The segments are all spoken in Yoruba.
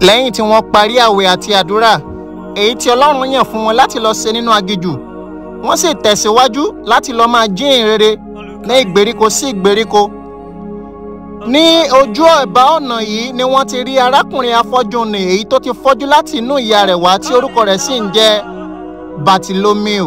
lẹ́yìn tí wọ́n parí àwẹ̀ àti àdúrà èyí tí Ọlọ́run yàn fún wọn láti lọ ṣe nínú aginjù, wọ́n sì tẹ̀síwájú láti lọ máa jíhìn rere ní ìgbèríko sí ìgbèríko. Ní ojú ẹ̀bá ọ̀nà yìí ni wọ́n ti rí arákùnrin afọ́jú nì èyí tó ti fọ́jú láti inú ìyá rẹ̀ wá tí orúkọ rẹ̀ sì ń jẹ́ bartolomeu.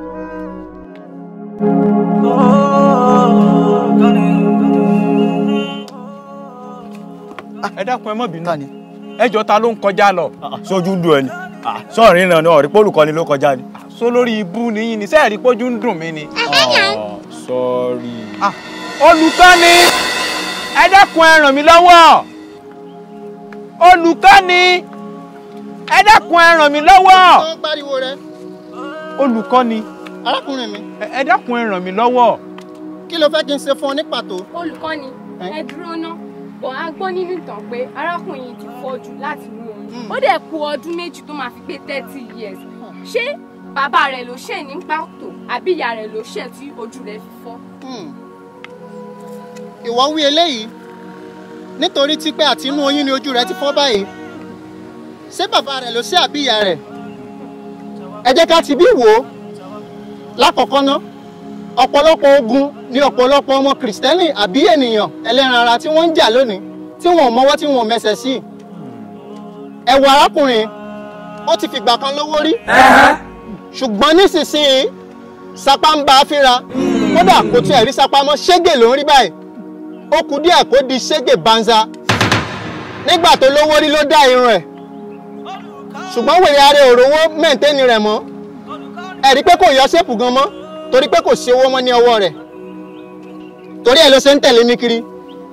Ẹ dákun ẹ má bínú ni. Ẹjọ́ ta ló ń kọjá lọ? Sójú ń dùn ẹni. Sọ́ọ̀rin náà ni ọ̀rí pólùkọ́ni ló kọjá ni. Só lórí ibú nìyí ni sẹ́ẹ̀rí pójú ń dùn mí ni. Sọ́ọ̀rì. Olùkọ́ni! Ẹ dákun ẹ ràn mí lọ́wọ́. Olùkọ́ni! Ẹ dákun ẹ ràn mí lọ́wọ́. Tó ń pariwo rẹ. Olùkọ́ni. Arákùnrin mi. Ẹ dákun ẹ ràn mí lọ́wọ́. Kí ló fẹ́ kí n ṣe fún ọ ní pàtó? Olùkọ́ni, ẹ dúró ná. Bọ̀ á gbọ́ nínú ìtàn pé arákùnrin yìí ti fọ́jú láti inú oyún. Ó dẹ̀ kù ọdún méjì tó máa fi pé 30 years. Ṣé bàbá rẹ̀ ló ṣẹ̀ ní pàtó àbí ìyá rẹ̀ ló ṣẹ̀ tí ojú rẹ̀ fi fọ́? Ìwọ wí eléyìí nítorí tí pé àti inú oyún ni ojú rẹ̀ ti fọ́ báyìí. Ṣé bàbá rẹ̀ ló ṣẹ̀ àbí ìyá rẹ̀? Ẹ jẹ́ ká ti bí wò ó. Lákọ̀ọ́kọ́ ná, ọ̀pọ̀lọpọ̀ ogun ni ọ̀pọ̀lọpọ̀ ọmọ kìrìsìtẹ́nì àbí ènìyàn ẹlẹ́ran ara tí wọ́n ń jà lónìí tí wọ́n mọ́wọ́ tí wọ́n mẹsẹ̀ sí. Ẹ wo arákùnrin, ó ti fìgbà kan lówó rí. Ṣùgbọ́n nísinsìnyí sapá ń bá a fínra. Kódà kò tiẹ̀ rí sapá mọ́, ṣégè ló ń rí báyìí. Ó kù díẹ̀ kó di ṣégè banza. Nígbà tó lówó rí ló dá irun ẹ̀. Ṣùgbọ́n wèrè ara òrówó mẹ́ǹtẹ́nì rẹ̀ mọ́. Ẹ rí pé kò yọ ṣépù gan mọ́ torí pé kò sí owó mọ́ ní ọwọ́ rẹ̀. Torí ẹ̀ ló ṣe ń tẹ̀lé mi kiri.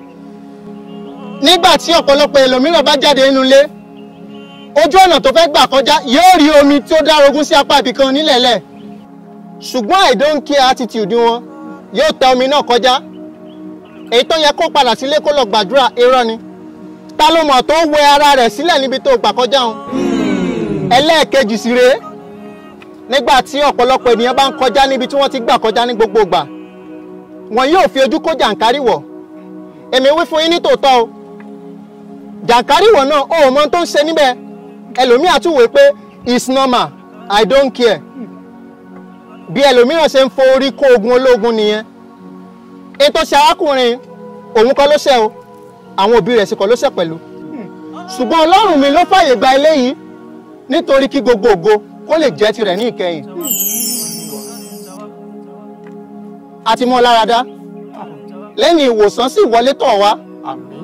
Nígbà tí ọ̀pọ̀lọpọ̀ ẹlòmíràn bá jáde nínú ilé, ojú ọ̀nà tó fẹ́ gbà kọjá yóò rí omi tí ó dárogún sí apá ibìkan nílẹ̀lẹ̀. Ṣùgbọ́n I don't care attitude wọn yóò tẹ omi náà kọjá. Èyí tó yẹ kó padà sílé kó lọ gbàdúrà irọ́ ni. Ta ló mọ̀ tó wẹ ara rẹ̀ sílẹ̀ níbi tó gbà kọjá wọn? Ẹlẹ́ẹ̀kejì sì rèé. Nígbà tí ọ̀pọ̀lọpọ̀ ènìyàn bá ń kọjá níbi tí wọ́n ti gbà kọjá ní gbogbo ìgbà, wọn yóò fi ojú kó jàǹkárí wọ̀. Èmi wí fún yín ní tòótọ́ o. Jàǹkárí wọ̀ náà ó mọ tó ń ṣe níbẹ̀. Ẹlòmíà tún wò pé it's normal, I don't care. Bí ẹlòmíràn ṣe ń fo orí kó ogun ológun nìyẹn. Ètò ṣe arákùnrin òun kọ́ ló ṣẹ̀ o, àwọn òbí rẹ̀ sì kọ́ ló ṣẹ̀ pẹ̀lú. Ṣùgbọ́n Ọlọ́run mi ló fàyè gba eléyìí nítorí kí gbogbo ògo kó lè jẹ́ tirẹ̀ ní ìkẹyìn. A ti mọ́ ọ lára dá. Lẹ́yìn ìwòsàn sì wọlé tọ̀ wá. Àmín.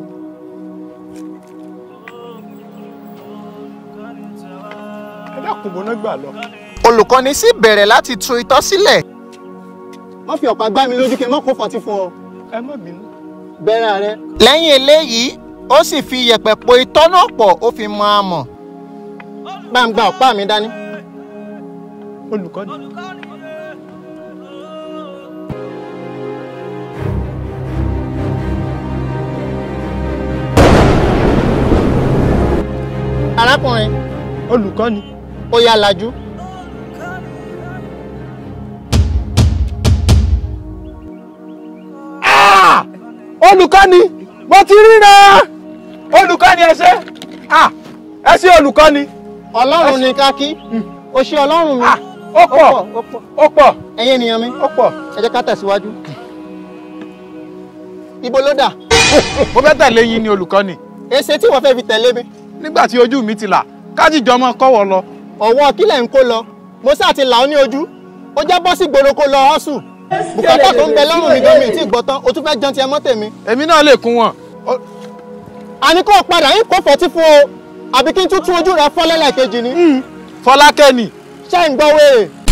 Ẹ dákun bọ́ná gbà lọ. Olùkọ́ni sì bẹ̀rẹ̀ láti tú itọ́ sílẹ̀. Wọ́n fi ọ̀pá gbá mi lójú kí n má kó fọtí fún ọ. Ẹ má bínú. Bẹ̀rẹ̀ rẹ. Lẹ́yìn eléyìí, ó sì fi iyẹ̀pẹ̀ po itọ́ náà pọ̀, ó fi mọ amọ̀. Bá ń gba ọ̀pá mi dání. Olùkọ́ni. Arákùnrin. Olùkọ́ni. Ó yá lajú. Olùkọ́ni, mo ti ríran. Olùkọ́ni ẹ ṣé. Ẹ ṣé olùkọ́ni. Ọlọ́run ni ká kí. O ṣé Ọlọ́run mi. Ó pọ̀. Ẹ̀yin ènìyàn mi. Ó pọ̀. Ẹ jẹ́ ká tẹ̀síwájú. Ibo ló dà? Mo fẹ́ tẹ̀lé yín ni olùkọ́ni. Èsè tí wọ́n fẹ́ fi tẹ̀lé mi. Nígbà tí ojú mi ti là, kájíjọ mọ́ kọ́wọ́ lọ. Ọ̀wọ́ kílẹ̀ ń kó lọ. Mo sá ti là ó ní ojú. Ó já bọ́ sí gbòòrò kó lọ ọ́sù. Bùkátà tó ń bẹ lọ́rùn mi gan mi tí gbọ́ tán. O tún fẹ́ jẹun ti ẹ mọ́ tèmi. Èmi náà lè kún wọn. Àní kó padà yín kó fọtí fún o. Àbí kí n tún ojú rẹ fọ́ lẹ́lẹ́kejì ni. Fọlákẹ́ ni. Ṣé ń gbọ́ wéèrè?